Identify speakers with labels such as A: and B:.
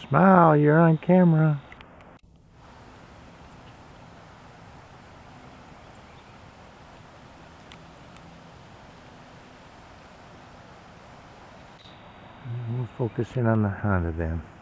A: Smile, you're on camera. We'll focus in on the Honda then.